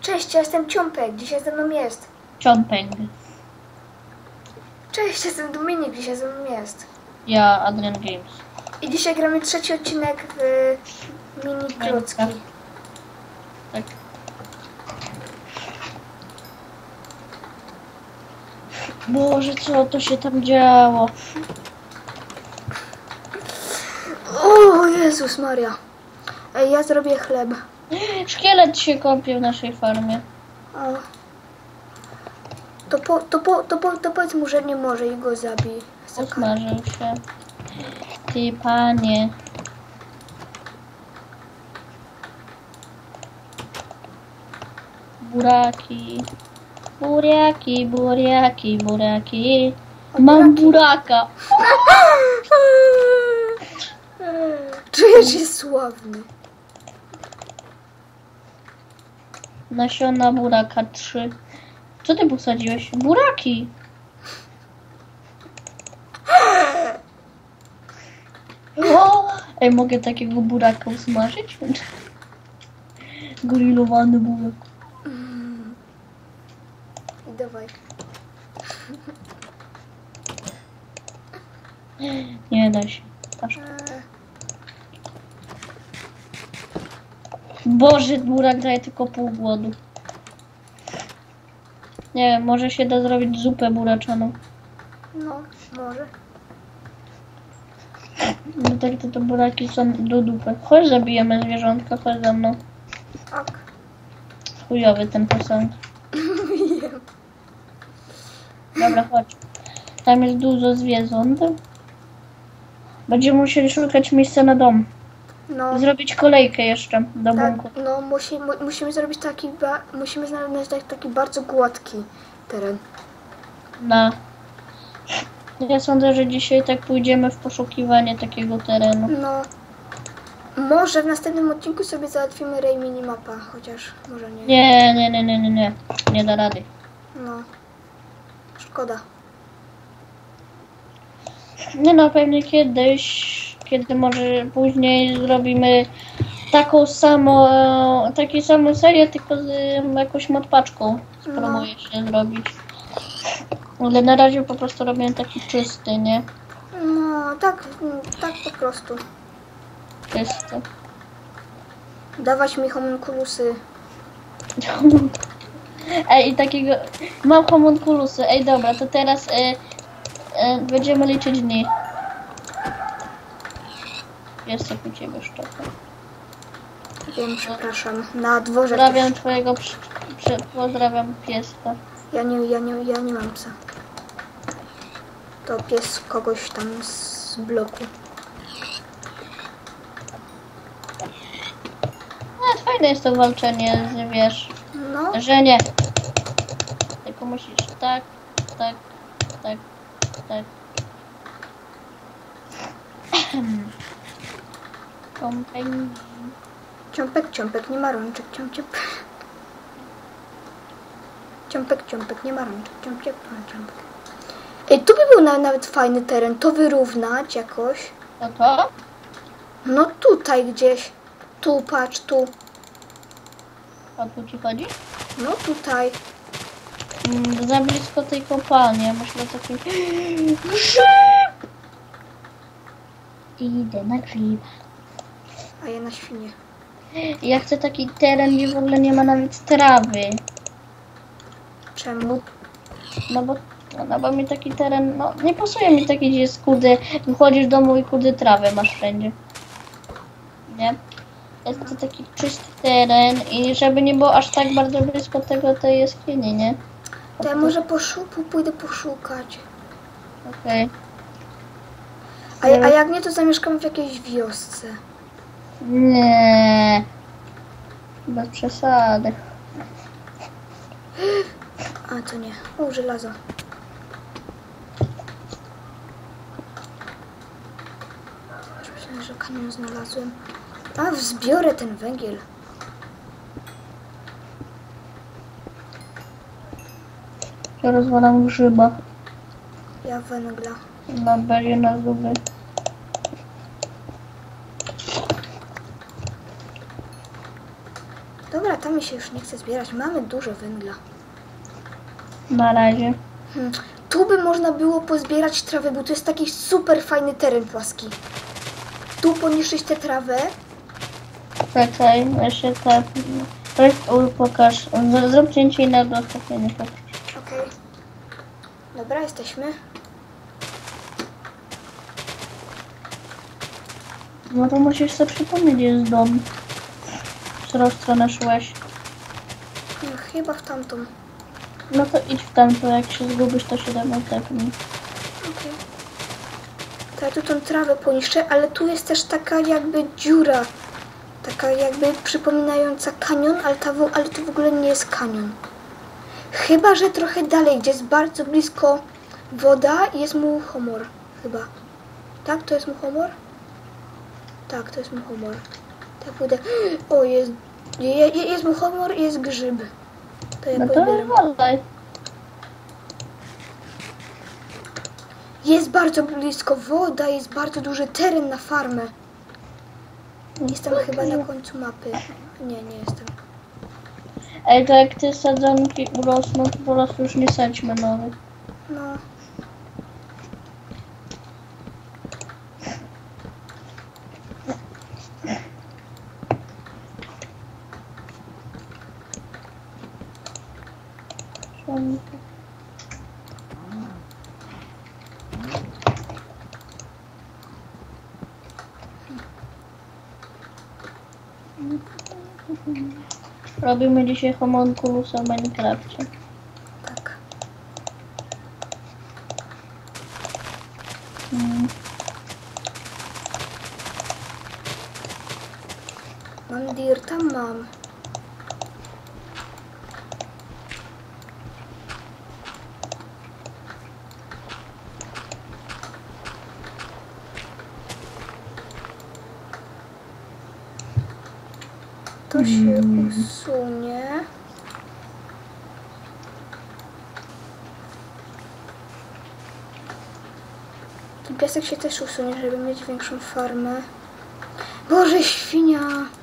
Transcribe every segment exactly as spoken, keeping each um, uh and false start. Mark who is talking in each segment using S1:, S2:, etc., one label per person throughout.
S1: Cześć, ja jestem Ciąpek, dzisiaj ze mną jest.
S2: Ciąpek.
S1: Cześć, jestem Dominik, dzisiaj ze mną jest.
S2: Ja, Adrian Games.
S1: I dzisiaj gramy trzeci odcinek w mini klocki.
S2: Tak. Boże, co to się tam działo?
S1: O Jezus Maria. Ej, ja zrobię chleb.
S2: Szkielet się kąpie w naszej farmie.
S1: O. To, po, to, po, to, po, to powiedz mu, że nie może i go zabij.
S2: Usmażył się. Ty panie. Buraki. Buriaki, buriaki, buraki. Mam buraka.
S1: Czujesz się sławny.
S2: Nasiona buraka trzy. Co ty posadziłeś? Buraki. O! Ej, mogę takiego buraka usmażyć? Grillowany burak.
S1: Mm. I dawaj.
S2: Nie da się. Aż. Boże, burak daje tylko pół głodu. Nie wiem, może się da zrobić zupę buraczaną.
S1: No, może.
S2: No tak to, to buraki są do dupy. Chodź zabijemy zwierzątka, chodź za mną.
S1: Tak.
S2: Chujowy ten posąg. Dobra, chodź. Tam jest dużo zwierząt. Będziemy musieli szukać miejsca na dom.
S1: No.
S2: Zrobić kolejkę jeszcze do
S1: Tak,
S2: bunku.
S1: no musi, mu, musimy zrobić taki, ba, musimy znaleźć taki, taki bardzo gładki teren.
S2: Na. Ja sądzę, że dzisiaj tak pójdziemy w poszukiwanie takiego terenu.
S1: No, może w następnym odcinku sobie załatwimy Ray minimapa, chociaż może nie.
S2: Nie, nie, nie, nie, nie, nie. Nie da rady.
S1: No, szkoda.
S2: Nie no, pewnie kiedyś, kiedy może później zrobimy taką samą, taką samą serię, tylko z jakąś modpaczką spróbuję się zrobić. Ale na razie po prostu robię taki czysty, nie?
S1: No, tak, tak po prostu.
S2: Czysty.
S1: Dawać mi homunculusy.
S2: Ej, i takiego... Mam homunculusy. Ej, dobra, to teraz e, e, będziemy liczyć dni. Jest jak u ciebie szczoka.
S1: Wiem, przepraszam. Na dworze
S2: Pozdrawiam
S1: też.
S2: twojego... Przy, przy, pozdrawiam pieska.
S1: Ja nie, ja nie, ja nie mam psa. To pies kogoś tam z bloku.
S2: No, fajne jest to walczenie, z, wiesz,
S1: No,
S2: że nie. Tylko musisz tak, tak, tak, tak. Kompanii.
S1: ciąpek, ciąpek, nie ma rączek, ciąp, ciąp. Ciąpek, ciąpek, nie ma rączek, ciąp, ciąp, ciąpek. Ej, tu by był na, nawet fajny teren, to wyrównać jakoś.
S2: To to?
S1: No tutaj gdzieś. Tu, patrz, tu.
S2: O tu ci chodzi?
S1: No tutaj.
S2: Mm, za blisko tej kopalni, ja myślę taki... Idę na grzyba.
S1: A ja na świnie.
S2: Ja chcę taki teren, gdzie w ogóle nie ma nawet trawy.
S1: Czemu?
S2: No bo, no bo mi taki teren, no nie pasuje mi taki, gdzie jest kurde, wychodzisz z domu i kurde trawę masz wszędzie. Nie? Jest to taki czysty teren i żeby nie było aż tak bardzo blisko tego tej jaskini, nie?
S1: To ja może poszuku, pójdę poszukać.
S2: Okej.
S1: A, a jak nie, to zamieszkam w jakiejś wiosce.
S2: Nie. Bez przesady.
S1: A to nie. O, żelazo. Już myślałem, że kamień znalazłem. A, wzbiorę ten węgiel.
S2: Ja rozwalam grzyba.
S1: Ja węgla.
S2: Na bezie na zuby.
S1: Dobra, tam mi się już nie chce zbierać. Mamy dużo węgla.
S2: Na razie.
S1: Hmm. Tu by można było pozbierać trawę, bo to jest taki super fajny teren płaski. Tu poniszczyć tę trawę.
S2: Czekaj, jeszcze tak. Weź, pokaż. Z- Zrób cięcie na dostawienie.
S1: Okej. Okay. Dobra, jesteśmy.
S2: No to musisz sobie przypomnieć, gdzie jest dom. W którą stronę szłeś.
S1: No, chyba w tamtą.
S2: No to idź w tamto, jak się zgubisz, to się dawno tepnij.
S1: Okej. Okay. To ja tu tą trawę poniszczę, ale tu jest też taka jakby dziura. Taka jakby przypominająca kanion, ale, ta, ale to w ogóle nie jest kanion. Chyba że trochę dalej, gdzie jest bardzo blisko woda, jest muchomor. Chyba. Tak? To jest muchomor? Tak, to jest muchomor. Tak pójdę. O, jest, jest, jest muchomor i jest grzyb. To ja
S2: No to
S1: pobieram.
S2: wywalaj.
S1: Jest bardzo blisko woda, jest bardzo duży teren na farmę. Jestem chyba na końcu mapy. Nie, nie jestem.
S2: Ej, to jak te sadzonki urosną, to po prostu już nie sadźmy nowych.
S1: No.
S2: Robimy dzisiaj homunculusa w Minecrafcie.
S1: Tak.
S2: Hmm.
S1: Mam dirta, mam. To się usunie. Ten piasek się też usunie, żeby mieć większą farmę. Boże, świnia!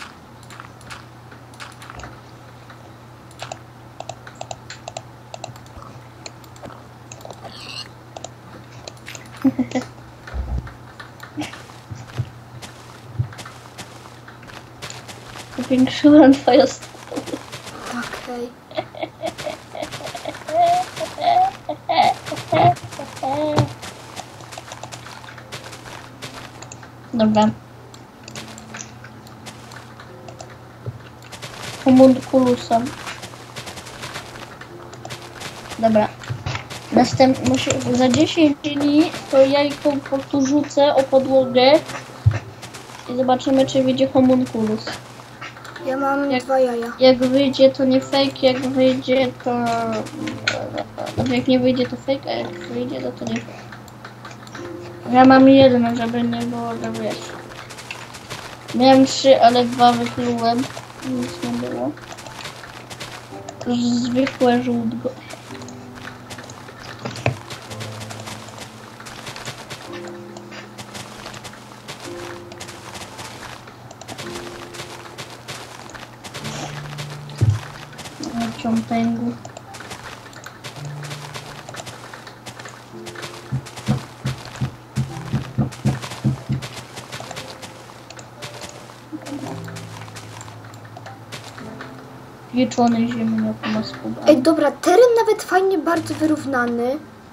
S2: Powiększyłem twoją stronę.
S1: Okej.
S2: Dobra. Homunculusa. Dobra. Następnie za dziesięć dni to jajko po prostu rzucę o podłogę i zobaczymy, czy wyjdzie homunculus.
S1: Ja mam
S2: Jak-
S1: dwa jaja.
S2: Jak wyjdzie, to nie fake, jak wyjdzie, to... Znaczy, jak nie wyjdzie, to fake, a jak wyjdzie, to, to nie fake. Ja mam jedno, żeby nie było, że wiesz. Miałem trzy, ale dwa wyklułem. Nic nie było. To już zwykłe żółtko. Ciątęgu. Pieczony ziemniak ma skuba.
S1: Ej, dobra, teren nawet fajnie bardzo wyrównany.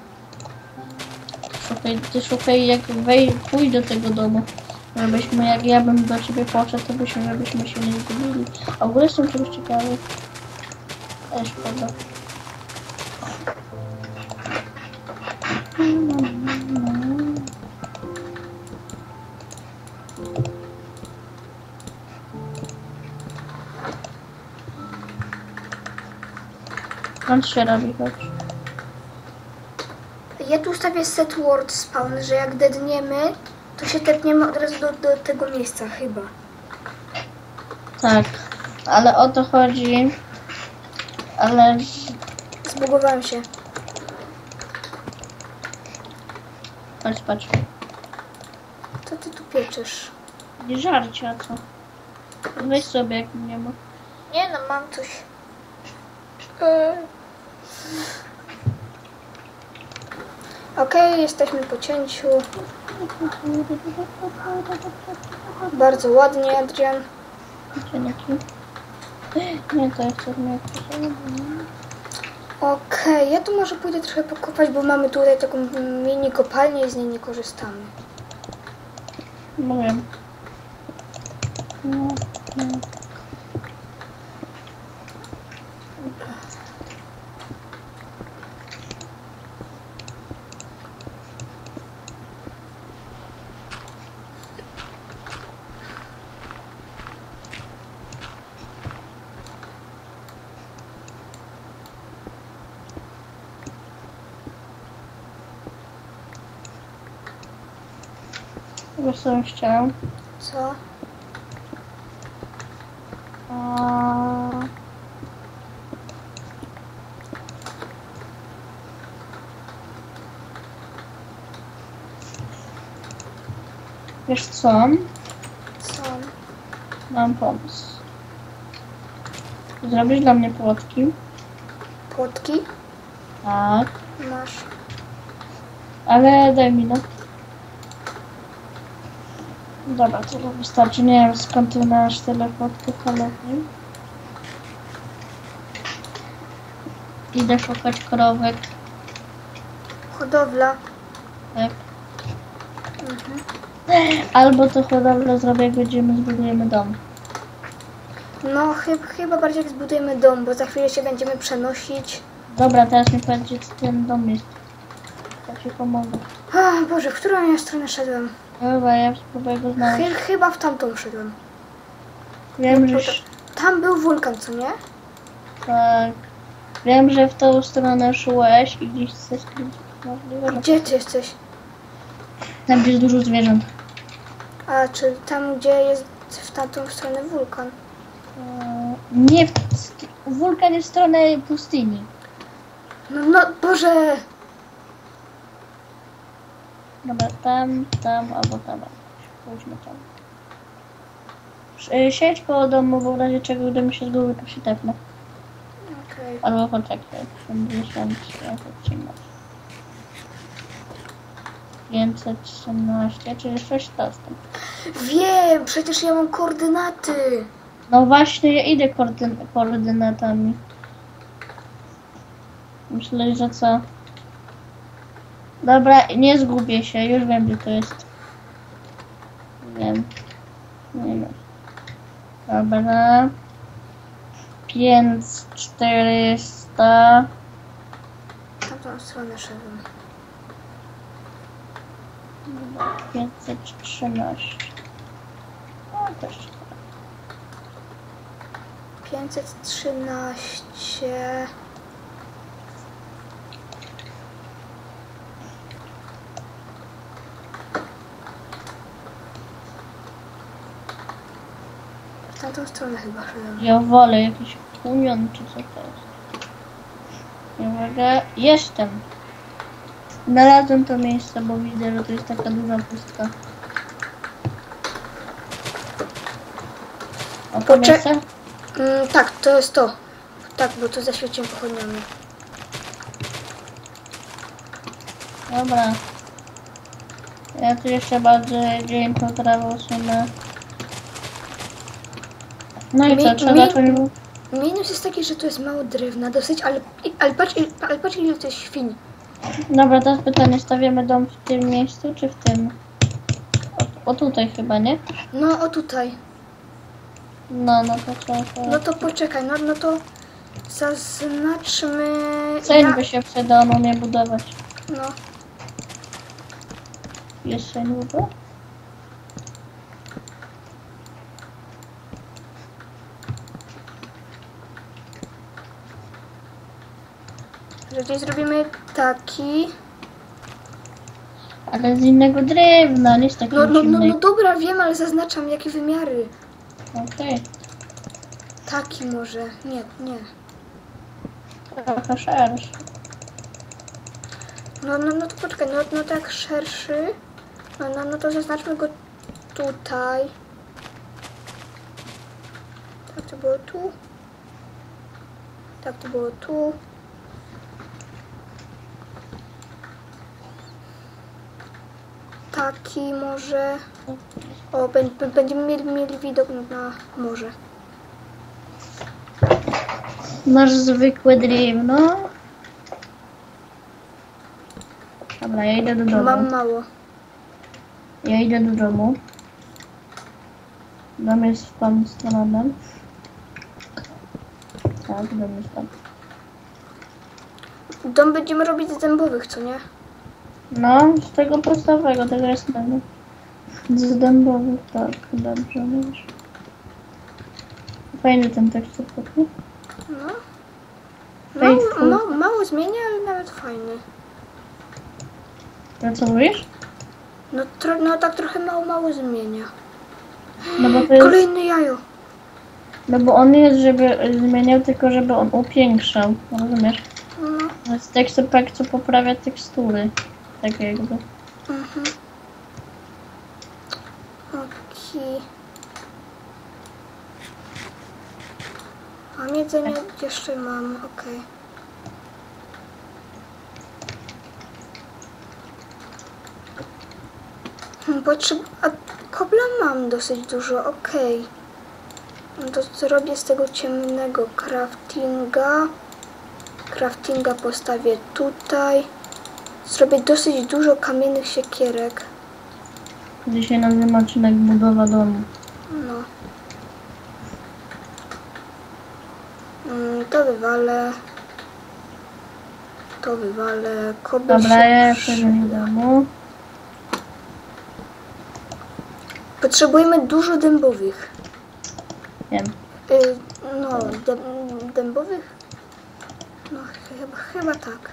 S2: Szukaj, ty szukaj jak wej, pójdź do tego domu. Żebyśmy, jak ja bym do ciebie poszedł, to byśmy, żebyśmy się nie zgubili. A w ogóle jestem czegoś ciekawy. Ale szkoda. On się robi, chodź.
S1: Ja tu ustawię set word spawn, że jak dedniemy, to się tepniemy od razu do, do tego miejsca chyba.
S2: Tak, ale o to chodzi. Ale
S1: Zbugowałem się.
S2: patrz, patrz.
S1: Co ty tu pieczysz?
S2: Nie żarcie, a co? Weź sobie, jak nie ma.
S1: Nie no, mam coś. Yy. Okej, okay, jesteśmy po cięciu. Bardzo ładnie, Adrian.
S2: Dzięki. Nie, to jest nie.
S1: Okej, okay, ja tu może pójdę trochę pokopać, bo mamy tutaj taką mini kopalnię i z niej nie korzystamy.
S2: No wiem. No, no. Wiesz co bym chciał?
S1: Co?
S2: A... Wiesz co?
S1: Co?
S2: Mam pomysł. Zrobisz dla mnie płotki?
S1: Płotki?
S2: Tak.
S1: Masz.
S2: Ale daj mi no. Dobra, to wystarczy. Nie wiem skąd ty masz tyle płotków, ale wiem. Idę szukać krowek.
S1: Hodowla.
S2: Tak.
S1: Mhm.
S2: Albo to hodowlę zrobię, jak będziemy, zbudujemy dom.
S1: No, chyba, chyba bardziej jak zbudujemy dom, bo za chwilę się będziemy przenosić.
S2: Dobra, teraz mi powiedz, gdzie ten dom jest. Ja ci pomogę.
S1: Ach, Boże, w którą ja stronę szedłem?
S2: Dobra, ja spróbuję go znaleźć.
S1: Chy, chyba w tamtą szedłem.
S2: Wiem, że...
S1: Tam był wulkan, co nie?
S2: Tak. Wiem, że w tą stronę szłeś i gdzieś coś możliwe, że...
S1: Gdzie ty jesteś?
S2: Tam gdzie jest dużo zwierząt.
S1: A, czy tam, gdzie jest w tamtą stronę wulkan?
S2: Eee, Nie, w... wulkan jest w stronę pustyni.
S1: No, no, Boże!
S2: Dobra, tam, tam, albo tam. Pójdźmy tam. Sz- Siedź koło domu, bo w razie czego, gdy mi się zgubi, to się tepnę.
S1: Okej.
S2: Albo poczekaj, pięćdziesiąt, pięćset trzynaście. pięćset trzynaście, czyli sześć tastem.
S1: Wiem, przecież ja mam koordynaty.
S2: No właśnie, ja idę koordyn koordynatami. Myślę, że co? Dobra, nie zgubię się, już wiem, gdzie to jest. Wiem. Nie wiem. Dobra. pięć, czterysta.
S1: W tamtą stronę szedłem.
S2: pięćset trzynaście. O, też ciekawe.
S1: pięćset trzynaście. W tamtą stronę chyba szedłem.
S2: Ja wolę jakiś union, czy co to jest. Uwaga, jestem. Znalazłem to miejsce, bo widzę, że to jest taka duża pustka. A to
S1: Poczek-
S2: miejsce?
S1: Mm, tak, to jest to. Tak, bo to zaświeciłem pochodniami.
S2: Dobra. Ja tu jeszcze bardziej dzień trawę usunę. No i
S1: Mi-
S2: co, trzeba
S1: mi-
S2: zacząć...
S1: Minus jest taki, że to jest mało drewna dosyć, ale, ale, patrz, ale patrz ile to jest świń.
S2: Dobra, teraz pytanie, stawiamy dom w tym miejscu, czy w tym? O, o tutaj chyba, nie?
S1: No, o tutaj.
S2: No, no to trzeba...
S1: No to poczekaj, no, no to zaznaczmy...
S2: Sejn by się przydał, no nie budować.
S1: No,
S2: Jest sejn w ogóle?
S1: że gdzieś zrobimy taki...
S2: Ale z innego drewna, nie z takiego
S1: No, no, no,
S2: ciemnego.
S1: no dobra, wiem, ale zaznaczam jakie wymiary.
S2: Okej,
S1: Taki może. Nie, nie.
S2: trochę szerszy.
S1: No, no, no to poczekaj, no, no tak szerszy. No, no, no to zaznaczmy go tutaj. Tak, to było tu. Tak, to było tu. Taki może. O, b- będziemy mieli, mieli widok na morze.
S2: Masz zwykłe drewno. Dobra, ja idę do domu.
S1: Mam mało.
S2: Ja idę do domu. Dom jest w tą stronę. Tak, dom jest tam.
S1: Dom będziemy robić z dębowych, co nie?
S2: No, z tego podstawowego, tego jasnego. Z dębowych, tak, dobrze, wiesz. Fajny ten tekstur, nie?
S1: No. Mało,
S2: Faithful.
S1: mało, mało zmienia, ale nawet fajny.
S2: To co mówisz?
S1: No, tro, no tak trochę mało, mało zmienia.
S2: No bo to jest...
S1: Kolejne jajo.
S2: No bo on jest, żeby zmieniał, tylko żeby on upiększał, rozumiesz?
S1: No.
S2: To jest tekstur pack, co poprawia tekstury. Tak jakby.
S1: Mhm. Okej. Mam jedzenie? Jeszcze mam, okej. Hmm, Potrzeb... A kobla mam dosyć dużo, okej. No to zrobię z tego ciemnego craftinga. Craftinga postawię tutaj. Zrobię dosyć dużo kamiennych siekierek.
S2: Dzisiaj nazywa odcinek budowa domu.
S1: No. Mm, to wywalę. To wywalę. Kobla
S2: Dobra,
S1: się
S2: ja
S1: przy-
S2: jestem w domu.
S1: Potrzebujemy dużo dębowych.
S2: Wiem.
S1: Y, no, dę, dębowych? No, chyba, chyba tak.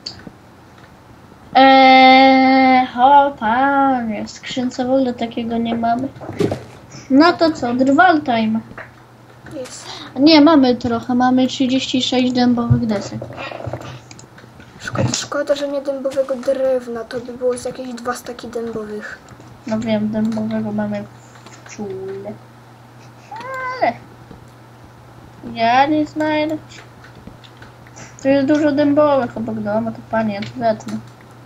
S2: Eee, o panie, w skrzynce w ogóle takiego nie mamy. No to co, drwal time.
S1: Jest.
S2: Nie, mamy trochę, mamy trzydzieści sześć dębowych desek.
S1: Szkoda, szkoda, że nie dębowego drewna. To by było z jakieś dwa staki dębowych.
S2: No wiem, dębowego mamy w czule. Ale... Ja nie znajdę. Tu jest dużo dębowych obok domu, to panie, ja tu zetnę.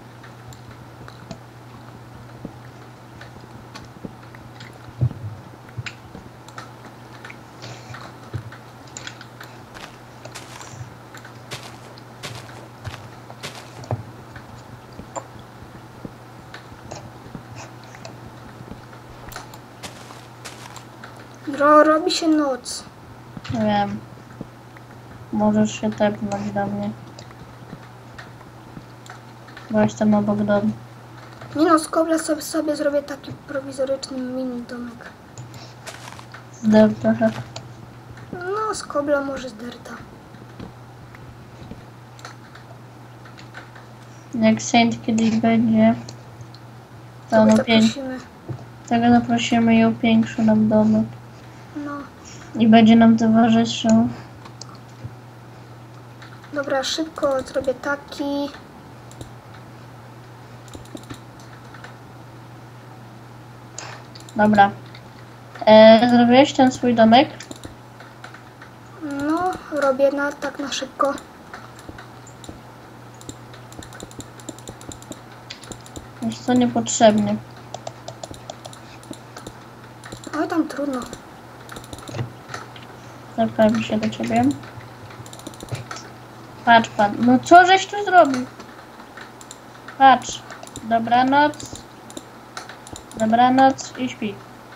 S1: Ro, robi się noc.
S2: Nie wiem. Możesz się tepnąć do mnie. Bo jestem obok domu.
S1: Nie no, z kobla sobie, sobie zrobię taki prowizoryczny mini domek.
S2: Zdem trochę.
S1: No, z kobla może z derta.
S2: Jak Saint kiedyś będzie, to
S1: To
S2: on
S1: go
S2: upięk...
S1: zaprosimy.
S2: tego zaprosimy i upiększy nam domek.
S1: No.
S2: I będzie nam towarzyszył.
S1: Dobra, szybko zrobię taki.
S2: Dobra. E, zrobiłeś ten swój domek?
S1: No, robię na, tak na szybko.
S2: Wiesz co, niepotrzebnie.
S1: Oj, tam trudno.
S2: Zaprawi się do ciebie. Patrz pan. No co żeś tu zrobił? Patrz. Dobranoc. Dobranoc i śpi.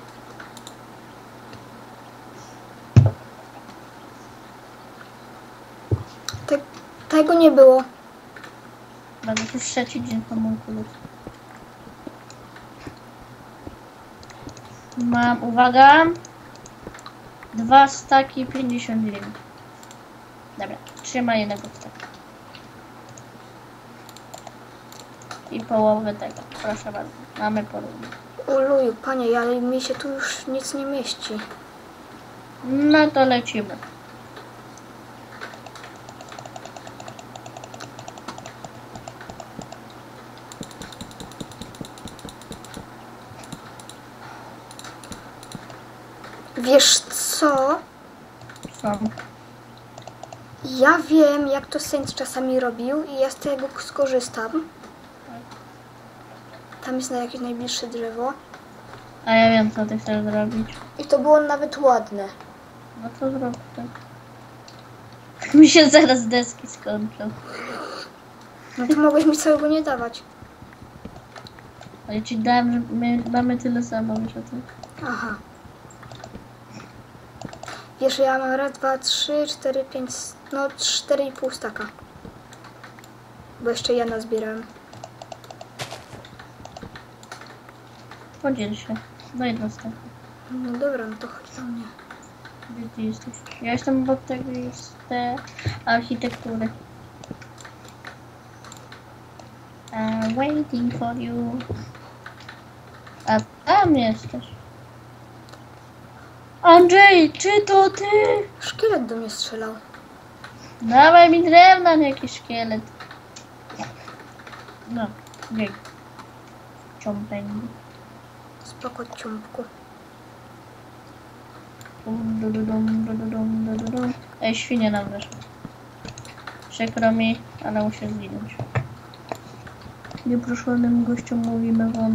S1: Te, tego nie było.
S2: Będę już trzeci dzień homunculus. Mam, uwaga, dwa staki pięćdziesiąt dziewięć. Dobra, trzymaj jednego staka. I połowę tego, proszę bardzo. Mamy porówno.
S1: Uluju, panie, ale mi się tu już nic nie mieści.
S2: No to lecimy.
S1: Wiesz co?
S2: Co?
S1: Ja wiem, jak to Saint czasami robił i ja z tego skorzystam. Tam jest na jakieś najbliższe drzewo.
S2: A ja wiem, co ty chcesz zrobić.
S1: I to było nawet ładne.
S2: No to zrób tak. Mi się zaraz deski skończą.
S1: No to mogłeś mi całego nie dawać.
S2: Ale ci dałem, że my mamy tyle samo, wiesz o tym.
S1: Aha. Wiesz, ja mam raz, dwa, trzy, cztery, pięć, no cztery i pół staka. Bo jeszcze ja nazbierałem.
S2: Podziel się. Daj dwa staki.
S1: No dobra, no to chodź do mnie.
S2: Gdzie ty jesteś? Ja jestem obok tego z tej architektury. I'm waiting for you. A tam jesteś. Andrzej, czy to ty?
S1: Szkielet do mnie strzelał.
S2: Dawaj mi drewna, nie jakiś szkielet. No, dzięki. Ciąpędzi.
S1: Spoko, ciumpku.
S2: Dum, du, du, dum, du, du, dum, du, du, dum. Ej, świnie nam weszły. Przykro mi, ale muszę zginąć. Nieproszonym gościom mówimy wam.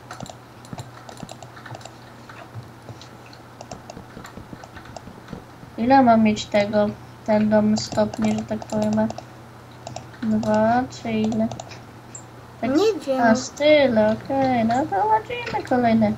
S2: Ile mam mieć tego, ten dom stopni, że tak powiem? Dwa, czy ile? Tak,
S1: Nie wiem.
S2: A, z tyle, okej, no to zobaczymy kolejne.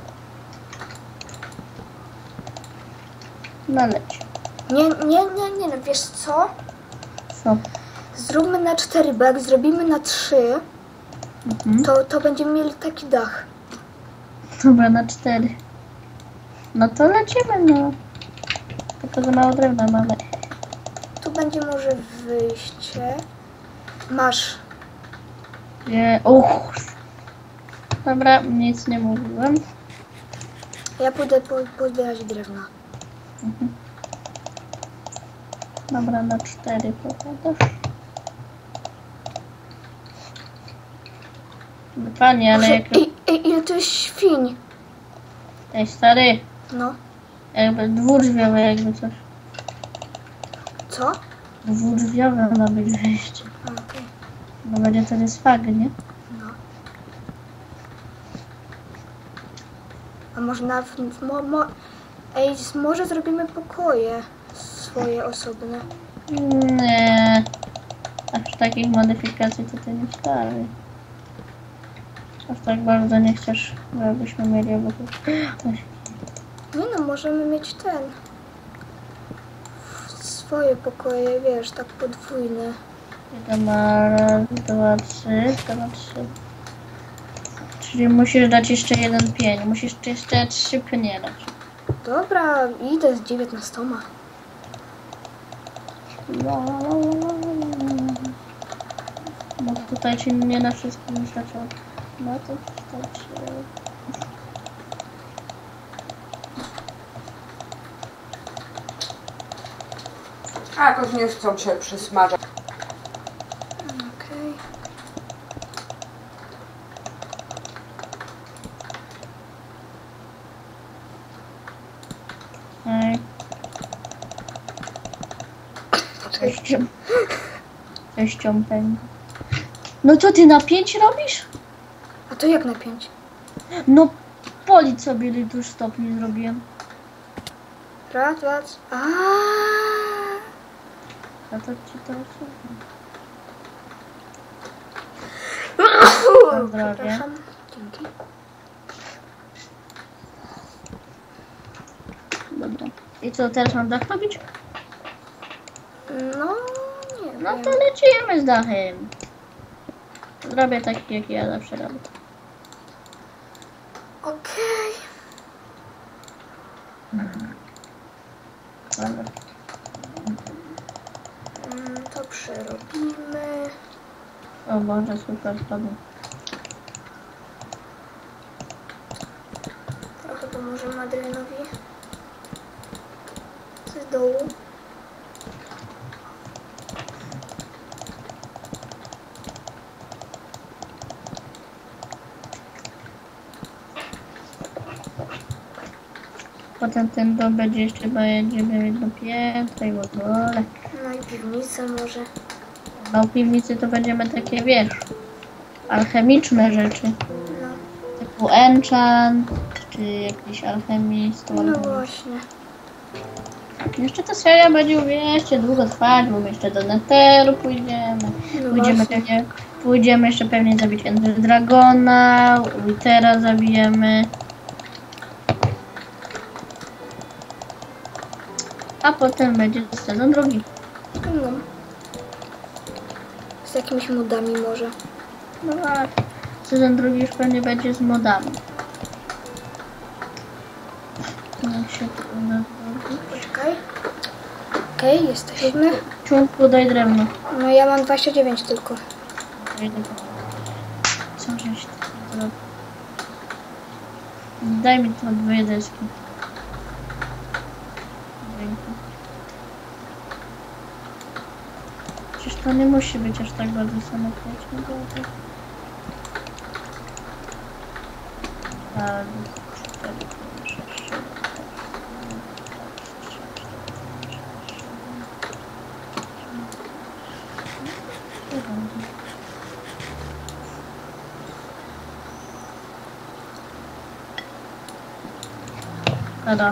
S2: No leć.
S1: Nie, nie, nie, nie, no wiesz co?
S2: Co?
S1: Zróbmy na cztery, bo jak zrobimy na trzy,
S2: Mhm.
S1: to, to będziemy mieli taki dach.
S2: Dobra, na cztery. No to lecimy, no. Tylko za mało drewna mamy.
S1: Tu będzie może wyjście. Masz.
S2: Nie, uch. Dobra, nic nie mówiłem.
S1: Ja pójdę po, pozbierać drewna.
S2: Mhm. Dobra, na cztery popadasz. Panie, ale
S1: Boże,
S2: jak...
S1: ej, ej, ile to jest świń?
S2: Ej, stary,
S1: No.
S2: jakby dwudrzwiowe jakby coś.
S1: Co?
S2: Dwudrzwiowe ma być wejście.
S1: A, okej.
S2: No będzie wtedy swag, nie?
S1: No. A może nawet... Mo, mo, ej, może zrobimy pokoje swoje osobne.
S2: Nie. Aż takich modyfikacji to ty nie stawię. Aż tak bardzo nie chcesz, żebyśmy mieli obok.
S1: Nie no, możemy mieć ten. Swoje pokoje, wiesz, tak podwójne.
S2: To ma raz, dwa, trzy, to ma trzy. Czyli musisz dać jeszcze jeden pień. Musisz jeszcze trzy pnie dać.
S1: Dobra, idę z dziewiętnastoma.
S2: No tutaj ci nie na wszystkim wystarczyło. No to wystarczy.
S3: A jakoś nie chcą się przysmażać.
S1: Okej.
S2: Ej. Cześć. Cześć, ciąpeń. No co ty na pięć robisz?
S1: A to jak na pięć?
S2: No policz sobie, ile tu już stopni zrobiłem.
S1: Raz, dwa, trzy. Aaaa!
S2: A to ci to Zdrowie.
S1: Przepraszam. Dzięki.
S2: Dobra. I co, teraz mam dach robić?
S1: No, nie
S2: No
S1: wiem.
S2: to lecimy z dachem. Zrobię taki, jak ja zawsze robię.
S1: Okej.
S2: Dobra.
S1: Mm, To przerobimy.
S2: O Boże, super spadł.
S1: Trochę pomożemy Adrianowi. Z dołu.
S2: Potem ten dom będzie jeszcze będzie jedno piętro i w ogóle.
S1: No i piwnicę może.
S2: No w piwnicy to będziemy takie, wiesz, alchemiczne rzeczy.
S1: No,
S2: Typu enchant, czy jakiś alchemist.
S1: no
S2: albo-
S1: właśnie.
S2: Jeszcze ta seria będzie, wiecie, długo trwać, bo my jeszcze do Netheru pójdziemy.
S1: No
S2: Pójdziemy
S1: właśnie.
S2: pewnie, pójdziemy jeszcze pewnie zabić Ender Dragona, Withera zabijemy. A potem będzie sezon drugi.
S1: No. Z jakimiś modami może.
S2: No tak. Sezon drugi już pewnie będzie z modami. Jak się to uda zrobić?
S1: Poczekaj. Okej, jesteśmy.
S2: Członku, daj drewno.
S1: No ja mam dwadzieścia dziewięć tylko.
S2: Co żeś ty zrobił? Daj mi to dwie deski. Dzięki. Przecież to nie musi być aż tak bardzo samokrętne. Tak, cztery, pięć, sześć, siedem, Tada.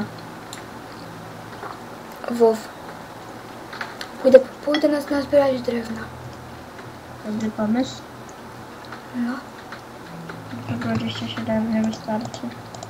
S1: WoW. Pójdę, pójdę nas nazbierać drewna.
S2: Dobry pomysł.
S1: No.
S2: To dwadzieścia siedem nie wystarczy.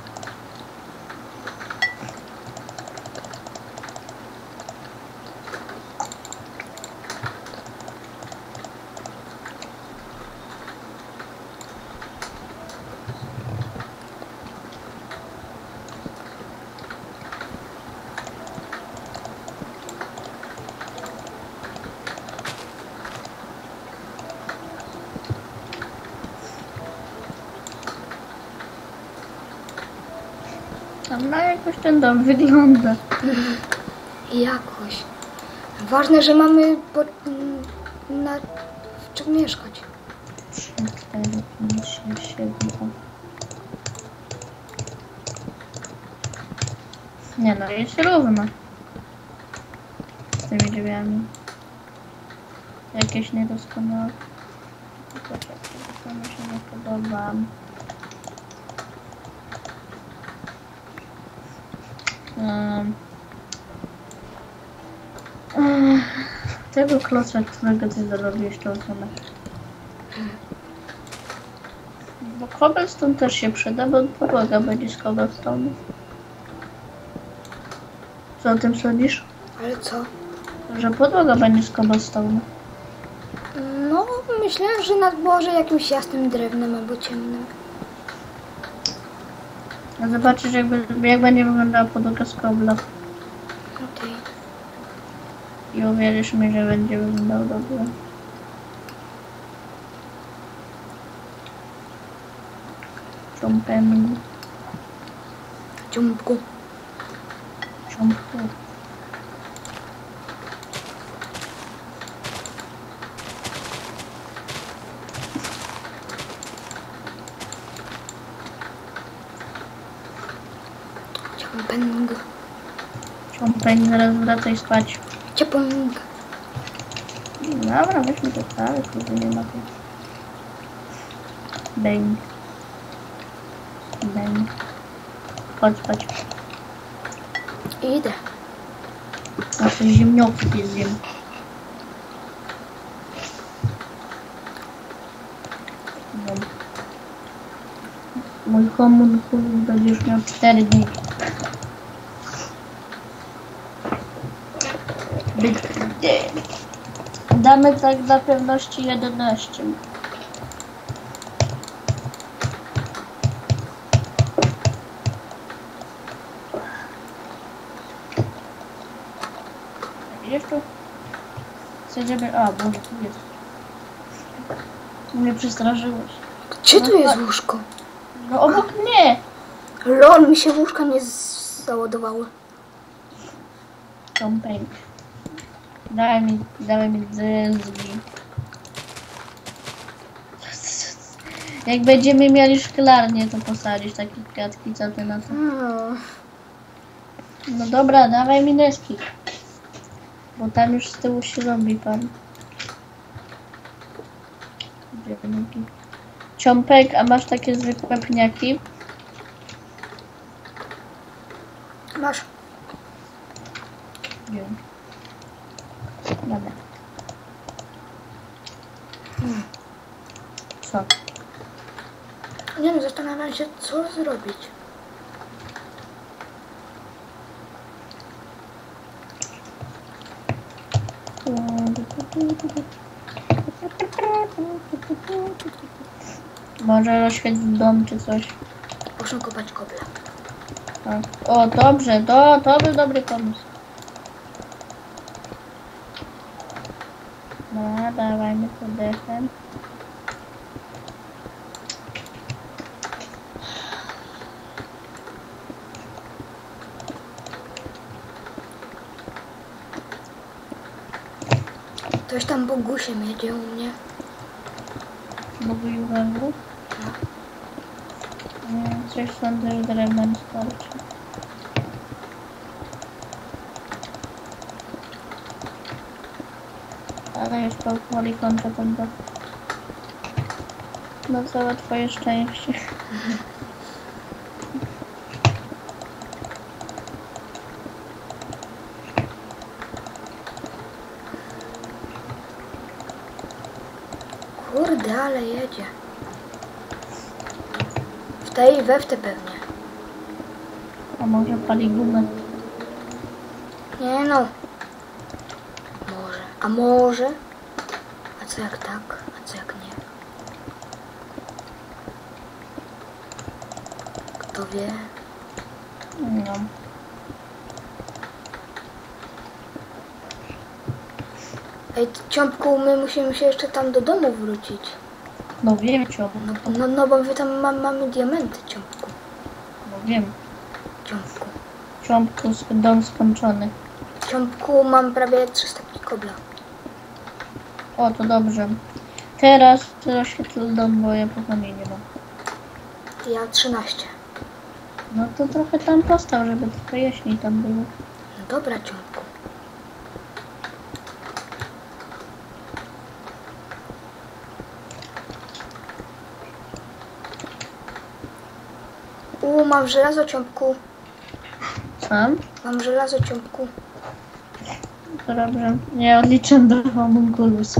S2: No jakoś ten dom wygląda.
S1: I jakoś. Ważne, że mamy po, mm, na w czym mieszkać.
S2: trzy, cztery, pięć, sześć, siedem, osiem. Nie no, jest równo. Z tymi drzwiami. Jakieś niedoskonałe. To mi się nie podoba. Um, um, tego kloca, którego ty zarobiłeś, to osobę. Bo cobblestone też się przyda, bo podłoga będzie z cobblestone. Co o tym sądzisz?
S1: Ale co?
S2: Że podłoga będzie z cobblestone.
S1: No, myślę, że nadłożę jakimś jasnym drewnem albo ciemnym.
S2: A zobaczysz, jakby, jak będzie wyglądała podłoga z kobla.
S1: Okej.
S2: I uwierzysz mi, że będzie wyglądał dobrze. Cząpem.
S1: Ciumpku.
S2: Cząpku.
S1: Ciumpeng.
S2: Cząpem, zaraz wracaj spać.
S1: Ciepong.
S2: Dobra, weźmy to cały, kurde, nie ma tu. Bang. Bang. Chodź spać.
S1: Idę.
S2: A to ziemnioki zjem. No. Mój homunculus będzie już miał cztery dni. Damy tak dla pewności jedenaście. Widzisz tu? Chcę, żeby... A, Boże, tu jest. Mnie przestraszyłeś.
S1: Gdzie tu jest łóżko?
S2: No obok mnie!
S1: Lol, mi się łóżka nie z- załadowały.
S2: Cząpek. Daj mi, daj mi drzwi. Jak będziemy mieli szklarnię, to posadzisz takie kwiatki, co ty na to?
S1: No.
S2: No dobra, dawaj mi deski. Bo tam już z tyłu się robi pan. Dzięki. Ciąpek, a masz takie zwykłe pniaki?
S1: Masz.
S2: Nie. Dobra.
S1: Hmm.
S2: Co?
S1: Nie no, zastanawiam się, co zrobić.
S2: Może rozświetlić dom czy coś.
S1: Muszę kopać kobla.
S2: Tak. O, dobrze, to, to był dobry pomysł. No, dawajmy to dechem.
S1: Ktoś tam Bogusiem jedzie u mnie.
S2: Mówi uwagę. Nie, coś sądzę, że drewnem starczy. Ale już powoli kończę ten dom. No całe twoje szczęście.
S1: Kurde, ale jedzie. W tej i we w te pewnie.
S2: A może pali gumę?
S1: Nie no. Może. A może? A co jak tak? A co jak nie? Kto wie?
S2: No.
S1: Ej, Ciąbku, my musimy się jeszcze tam do domu wrócić.
S2: No wiem, ciąg.
S1: No, no, no bo my tam ma, mamy diamenty, Ciąbku.
S2: No wiem.
S1: Ciąbku.
S2: Ciąbku, dom skończony.
S1: Ciąbku, mam prawie trzysta kobla.
S2: O, to dobrze. Teraz rozświetlę dom, bo ja pochodnie nie mam.
S1: Ja trzynaście.
S2: No to trochę tam postał, żeby trochę jaśniej tam było.
S1: No dobra, Ciąbku. U, mam żelazo, Ciąbku.
S2: Sam?
S1: Mam żelazo, Ciąbku.
S2: To dobrze. Nie odliczam do homunculusa.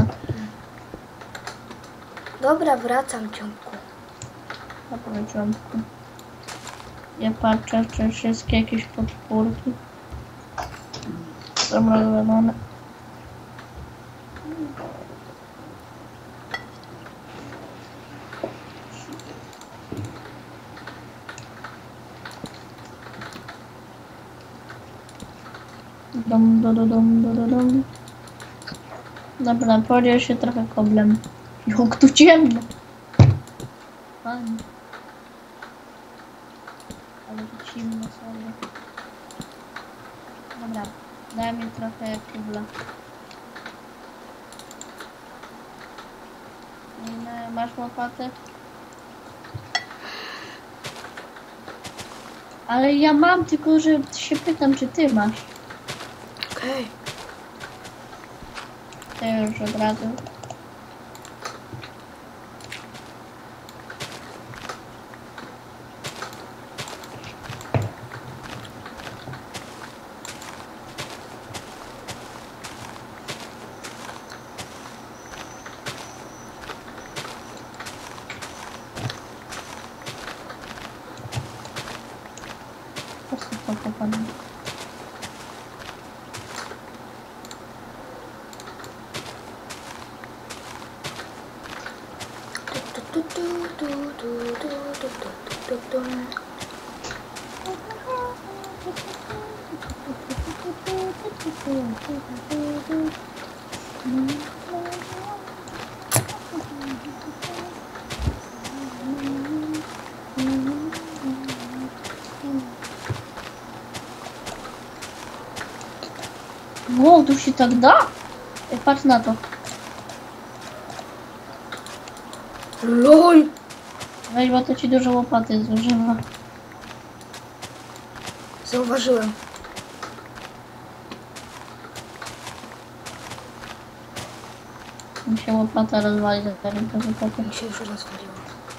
S1: Dobra, wracam, Ciąbku.
S2: Na początku. Ja patrzę, czy wszystkie jakieś podpórki są rozwalone. Dom, do, do, dom, do, do, dom. Dobra, podziel się trochę koblem. Jak tu ciemno. Fajnie. Ale to zimno sobie. Dobra, daj mi trochę kobla. No, masz łopatę? Ale ja mam, tylko że się pytam, czy ty masz.
S1: Okej.
S2: To już od razu. Po prostu pokopane.
S1: Tu, tu, tu, tu, tu, tu, tu, tu, tu, tu.
S2: Wow, tu się tak da? Ej, patrz na to.
S1: LOL!
S2: Weź, bo to ci dużo łopaty zużywa.
S1: Zauważyłem.
S2: Mi się łopata rozwali, zanim to wykopię.
S1: Mi się już rozwaliło.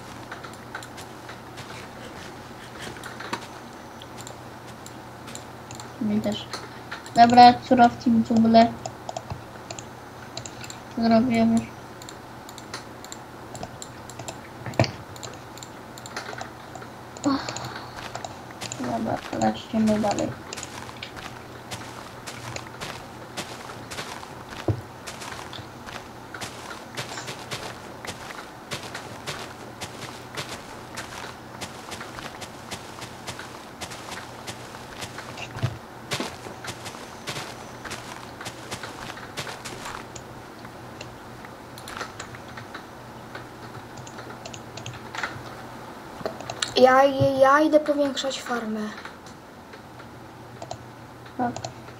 S2: Mi też. Dobra, surowcy w dżunglę. Zrobiłem już. Dobra, lecimy dalej.
S1: Ja, ja idę powiększać farmę.
S2: Tak.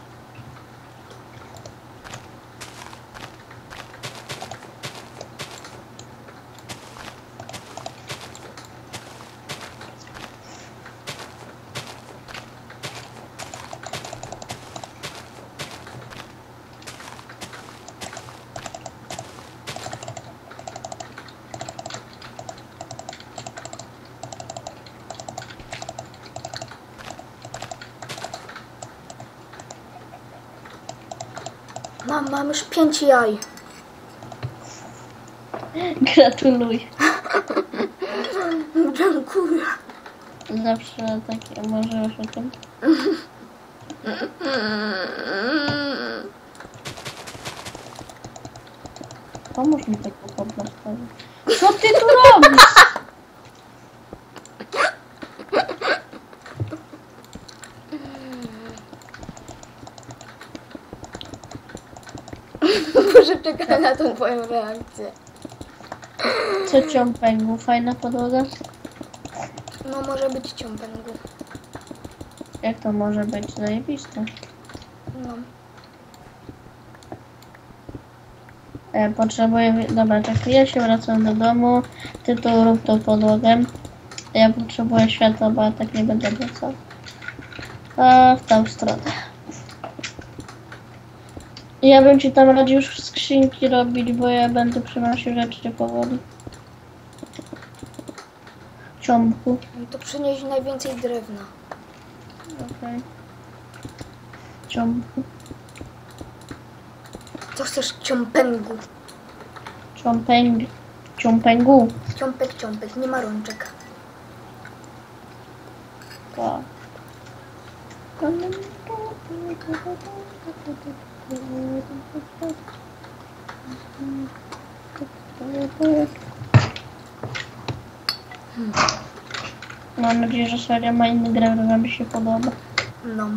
S1: Mam, mam już pięć jaj.
S2: Gratuluję.
S1: Dziękuję.
S2: Zawsze takie marzyłeś o tym. Pomóż mi tego podstawić. Co ty tu robisz?
S1: Boże, czekam na tą twoją reakcję.
S2: Co ciąpęgu? Fajna podłoga?
S1: No może być ciąpęgu.
S2: Jak to może być? Zajebiste.
S1: No.
S2: E, potrzebuję... Dobra, czekaj, ja się wracam do domu. Ty tu rób tą podłogę. Ja potrzebuję światła, bo ja tak nie będę wracał. A w tą stronę. Ja bym ci tam radził już skrzynki robić, bo ja będę przynosił rzeczy powoli. Ciąbku.
S1: No to przynieść najwięcej drewna.
S2: Okej. Okay. Ciąbku.
S1: Co chcesz ciąpęgu?
S2: Ciąpęg. Ciąpęgu.
S1: Ciąpek, ciąpek, nie ma rączek.
S2: Tak. Hmm. Mam nadzieję, że seria ma inny grę, że mi się podoba.
S1: No.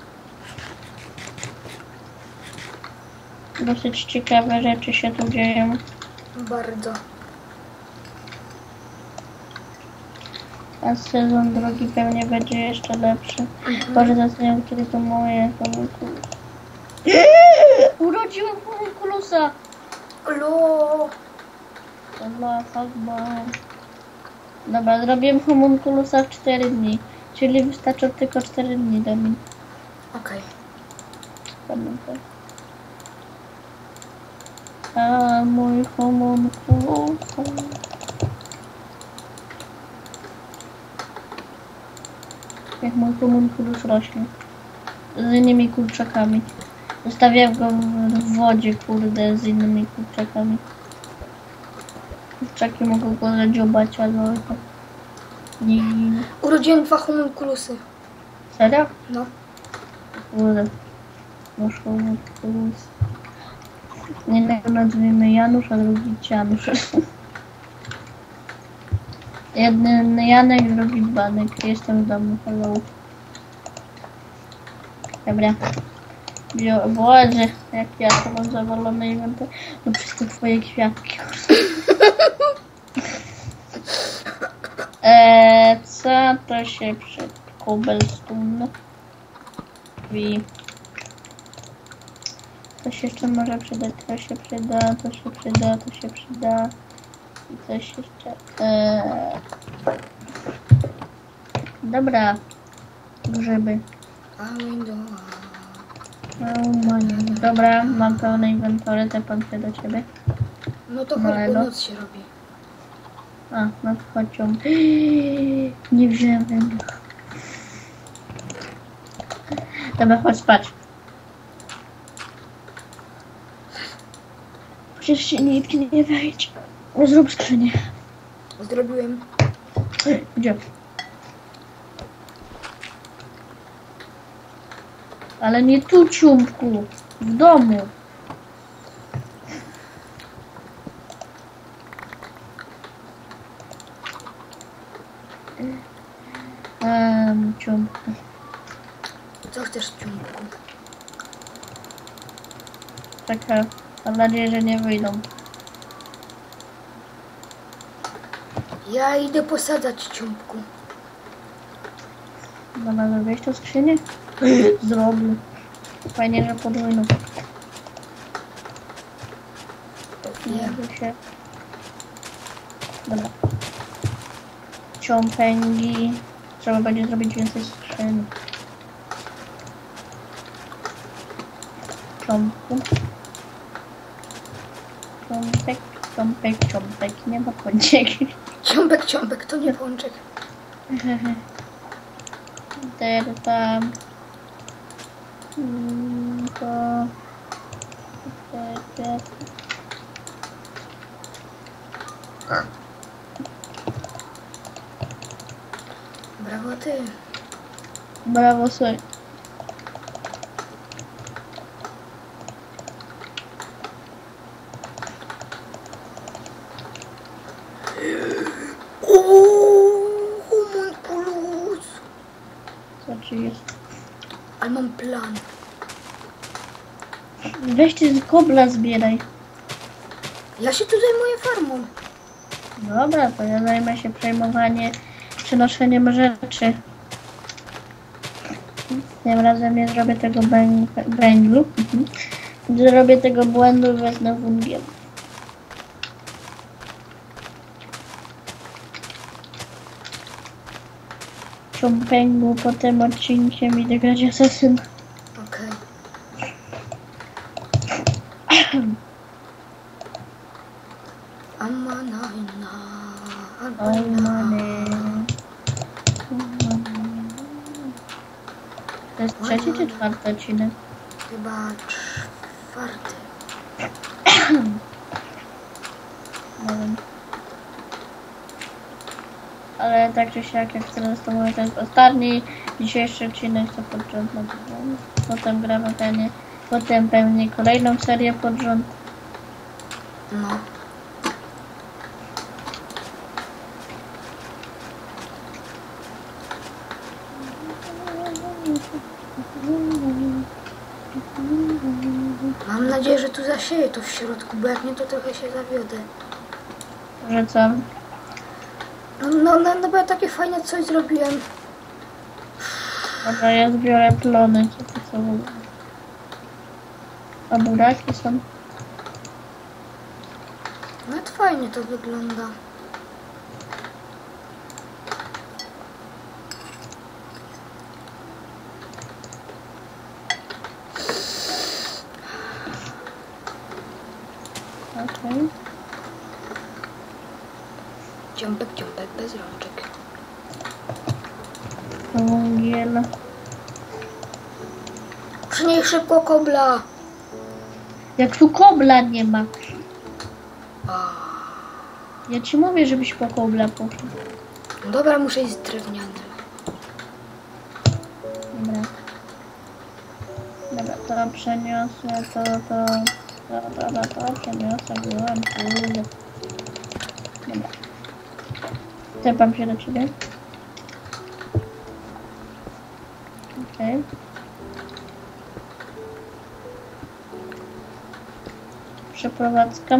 S2: Dosyć ciekawe rzeczy się tu dzieją.
S1: Bardzo.
S2: A sezon drugi pewnie będzie jeszcze lepszy. Mhm. Boże, zastanawiam, kiedy to moje homunculus. Urodziłem homunculusa!
S1: Lo.
S2: Allah Akbar. Dobra, zrobiłem homunculusa w cztery dni. Czyli wystarczą tylko cztery dni do mnie.
S1: Okej.
S2: Pamiętaj. A mój homunculus. Jak mój homunculus rośnie. Z innymi kurczakami. Zostawiam go w wodzie, kurde, z innymi kurczakami. Kurczaki mogą go zadziobać, ale to nie.
S1: Urodziłem dwa homunculusy.
S2: Serio?
S1: No.
S2: Kurde. Masz homunculus. Jednego nazwijmy Janusz, a drugi Cianusz. Jeden Janek, drugi Banek. Jestem w domu, hello. Dobra. Bio, Boże, jak ja to mam zawalone inwentory. No przez te twoje kwiatki. Eee, co to się przed cobblestone? I to się jeszcze może przydać, to się przyda, to się przyda, to się przyda. I coś jeszcze. Eee. Dobra. Grzyby. Oh my. Dobra, mam pełne inwentory, te pan się do ciebie.
S1: No to
S2: No,
S1: chodź, bo
S2: no.
S1: noc się robi.
S2: A, no to chodźą. Nie wziąłem węgla. Dobra, chodź spać. Przecież się nikt nie wejdzie. Zrób skrzynię.
S1: Zrobiłem.
S2: Gdzie? Ale nie tu, ciumpku. W domu. Um, ciumpku.
S1: Co chcesz, ciumpku?
S2: Czekaj. Mam nadzieję, że nie wyjdą.
S1: Ja idę posadzać, ciumpku.
S2: Dobra, zrobiłeś tą skrzynię? Zrobił. Fajnie, że podwójną. Nie się. Dobra. Ciąpęgi. Trzeba będzie zrobić więcej skrzyni. Ciąpku. Ciąpek, ciąpek, ciąpek. Nie ma pączek.
S1: Ciąbek, ciąbek, to nie pączek.
S2: Derta. Mm, to... Derta.
S1: Brawo ty.
S2: Brawo, słuchaj.
S1: Uuu, mój plus.
S2: Co ci jest?
S1: Ale mam plan.
S2: Weź ty z kobla zbieraj.
S1: Ja się tu zajmuję farmą.
S2: Dobra, to ja zajmę się przejmowanie, przynoszeniem rzeczy. Tym razem nie zrobię tego bę- węglu. Mhm. Zrobię tego błędu i wezmę węgiel. Ciąpęgu po tym odcinkiem idę grać asasyn.
S1: Okej. Amanajna.
S2: Oj, mamy. To jest trzeci czy czwarty odcinek?
S1: Chyba czwarty.
S2: Nie wiem. Ale tak czy siak, jak teraz to mówię, to jest ostatni dzisiejszy odcinek, co pod rząd nagrywamy. Potem gramy pewnie, potem pewnie kolejną serię pod rząd.
S1: No. Mam nadzieję, że tu zasieję to w środku, bo jak nie, to trochę się zawiodę.
S2: Że co?
S1: No, no, no, no bo ja takie fajne coś zrobiłem.
S2: Dobra, ja zbiorę plony, co to są. A buraki są.
S1: Nawet fajnie to wygląda.
S2: Okej.
S1: Ciąbek, ciąbek bez rączek.
S2: Węgiel.
S1: Przynieś szybko kobla.
S2: Jak tu kobla nie ma.
S1: A,
S2: Ja ci mówię, żebyś po kobla poszedł.
S1: dobra, muszę iść z drewnianym.
S2: Dobra. Dobra, to przeniosę, to, to, to, dobra, to przeniosę, byłem, kurde. Dobra. Tepam się do ciebie. Okej. Okay. Przeprowadzka.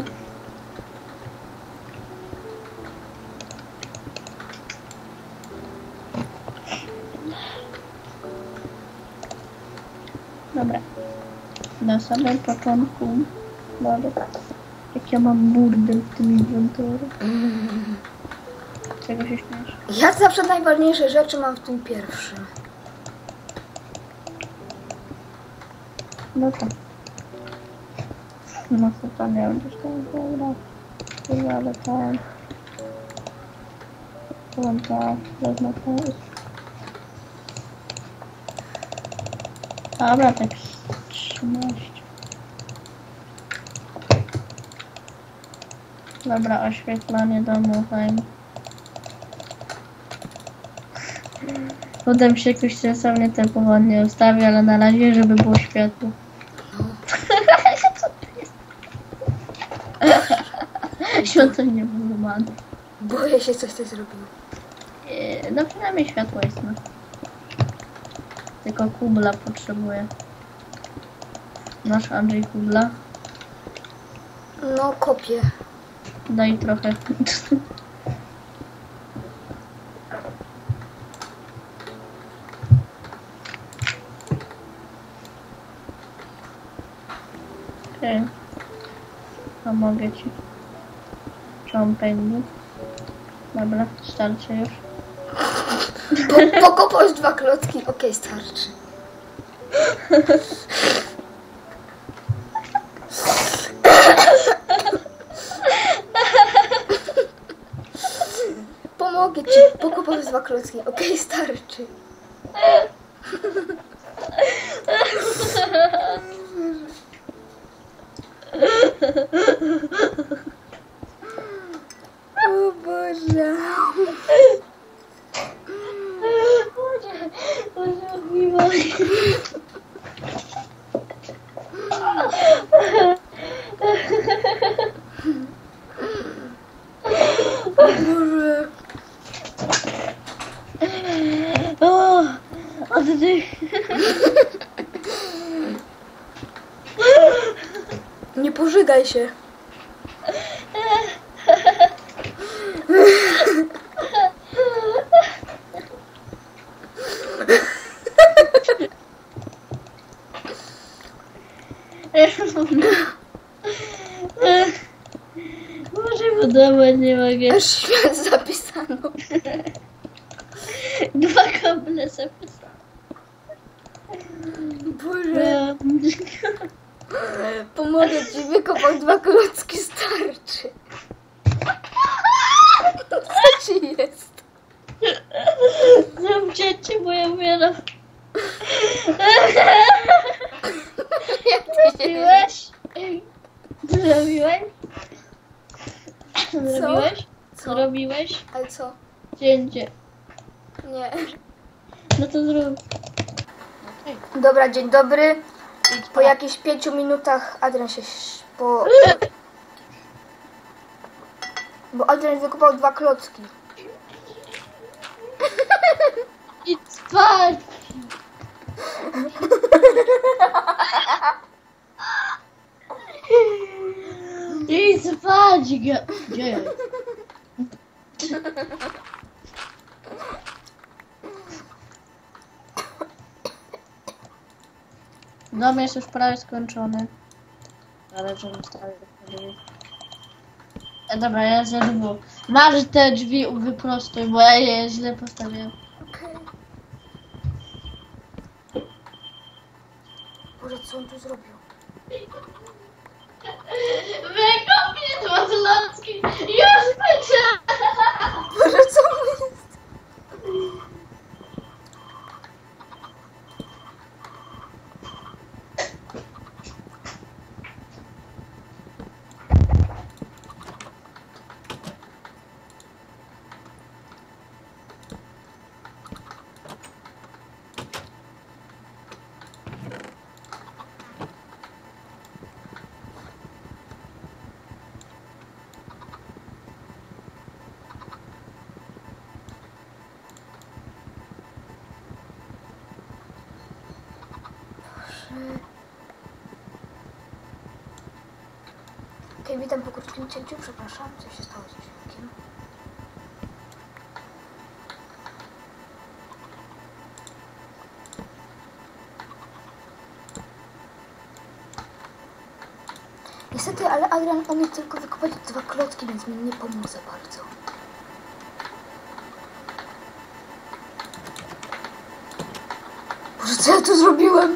S2: Dobra. Na samym początku mamy jak ja mam burdel w tym inwentorze.
S1: Mm.
S2: Czego się śmiesz?
S1: Ja zawsze najważniejsze rzeczy mam w tym pierwszym.
S2: No to. No to tam miałem gdzieś tam dobra. Kurwa, ale tam... To mam tam, wezmę to. Dobra, tak trzynaście. Dobra, oświetlanie domu, fajnie. Potem się jakoś sensownie te pochodnie ustawi, ale na razie, żeby było światło. Co to jest? Świątynie wyłamane.
S1: Boję się, coś ty zrobił.
S2: Eee, No przynajmniej światło jest, no. Tylko kubla potrzebuję. Masz, Andrzej, kubla?
S1: No, kopię.
S2: Daj trochę. Okej. Okay. Pomogę ci. Cząpędzi. Dobra, starczy już.
S1: Po, pokopałeś dwa klocki, okej, starczy. Pomogę ci, pokopałeś dwa klocki, okej, starczy. O Boże.
S2: Boże, Boże, miłość.
S1: Boże.
S2: O, oddech.
S1: Nie pożygaj się.
S2: Może podobać nie mogę.
S1: Aż świat zapisano.
S2: Dwa kable zapisane.
S1: Boże. Pomogę ci, wykopać dwa klocki, starczy. Co ci jest?
S2: Zróbcie ci, bo ja umieram.
S1: Jak ty się...
S2: Zrobiłeś? Zrobiłeś? Zrobiłeś?
S1: Co?
S2: Zrobiłeś?
S1: Ale co?
S2: Cięcie.
S1: Nie.
S2: No to zrób.
S1: Dobra, dzień dobry. Po jakichś pięciu minutach Adrian się... ś- Po... Bo Adrian wykopał dwa klocki.
S2: Idź spać! Idź spać! Ge- Gdzie jest? Dom jest już prawie skończony. Ale żeby stary e, Dobra, ja zerwę. Masz te drzwi wyprostuj, bo ja je źle postawiłem.
S1: Okej. Boże, co on tu zrobił?
S2: Wykopię dwa klocki! Już będzie!
S1: Boże, co on jest? Okej, witam po krótkim cięciu, przepraszam, co się stało z dźwiękiem? Niestety, ale Adrian umie tylko wykopać dwa klocki, więc mi nie pomógł za bardzo. Boże, co ja tu zrobiłem?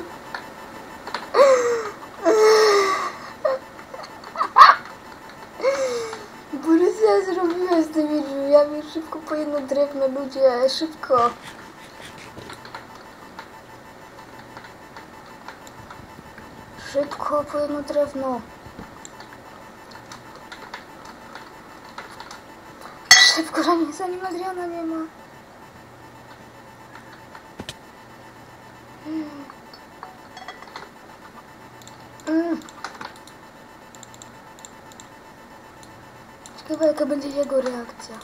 S1: Boże, co ja zrobiłem z tymi drzwiami? Szybko po jedno drewno, ludzie, szybko. Szybko po jedno drewno. Szybko, zanim, zanim Adriana nie ma. Mm. Mm. Ciekawe, jaka będzie jego reakcja.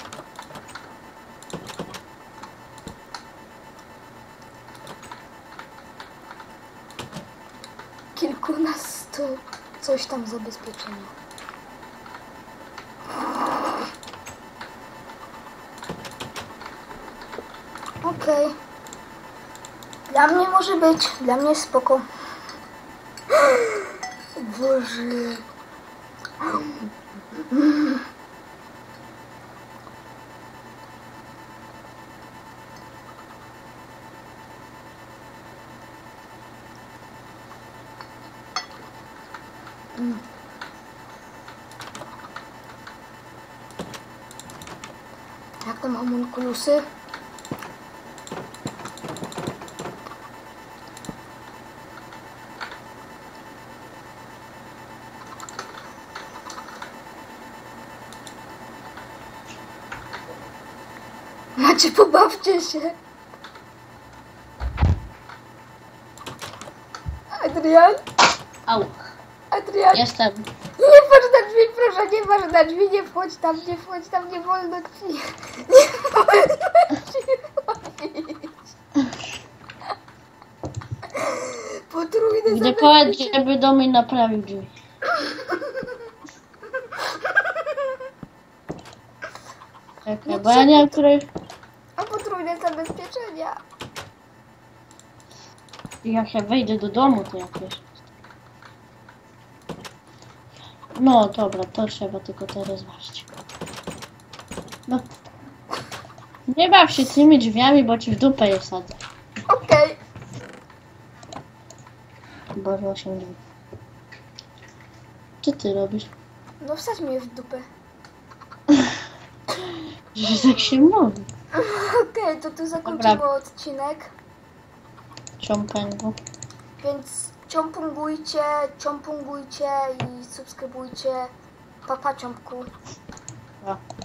S1: Kilkunastu coś tam zabezpieczenia. Okej. Okay. Dla mnie może być. Dla mnie spoko. Boże. Mm. Jak tam homunkulusy? Macie, pobawcie się. Adrian?
S2: Au,
S1: Adrian?
S2: jestem.
S1: Nie wchodź na drzwi, proszę, nie wchodź na drzwi, nie wchodź tam, nie wchodź tam, nie wolno ci. Nie wolno ci wchodzić. Potrójne
S2: Gdy powiedz,
S1: zabezpieczenie.
S2: żeby do mnie naprawił drzwi. Czekaj, bo ja nie wiem, której...
S1: A potrójne zabezpieczenia.
S2: Jak ja wejdę do domu, to jakieś... No dobra, to trzeba tylko teraz ważyć. No. Nie baw się tymi drzwiami, bo ci w dupę je wsadzę.
S1: Okej.
S2: Boże, osiem drzwi. Co ty robisz?
S1: No wsadź mnie w dupę.
S2: Że tak się mówi.
S1: Okej, to tu zakończymy
S2: Dobra.
S1: odcinek.
S2: Ciąpęgu.
S1: Więc ciąpungujcie, ciąpungujcie i subskrybujcie. Papa ciąpku.
S2: A.